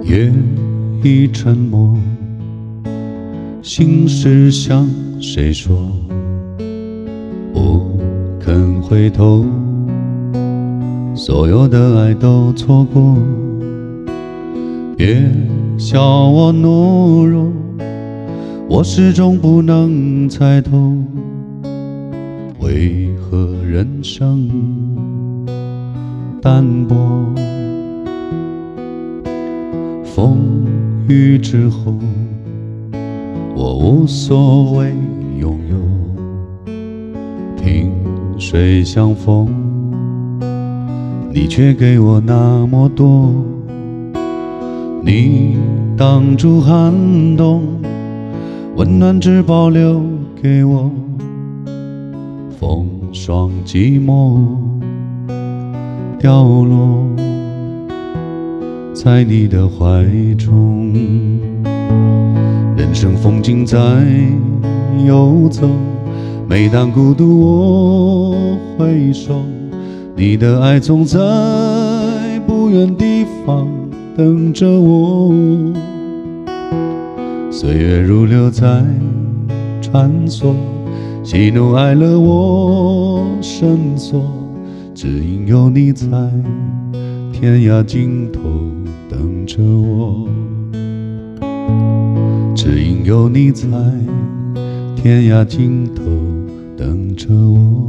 夜已沉默，心事向谁说？不肯回头，所有的爱都错过。别笑我懦弱，我始终不能猜透，为何人生淡薄。风雨之后，我无所谓拥有，萍水相逢，你却给我那么多。你挡住寒冬，温暖只保留给我，风霜寂寞掉落在你的怀中。人生风景在游走，每当孤独我回首，你的爱总在不远地方等着我。岁月如流在穿梭，喜怒哀乐我深锁，只因有你在天涯尽头等着我，只因有你在天涯尽头等着我。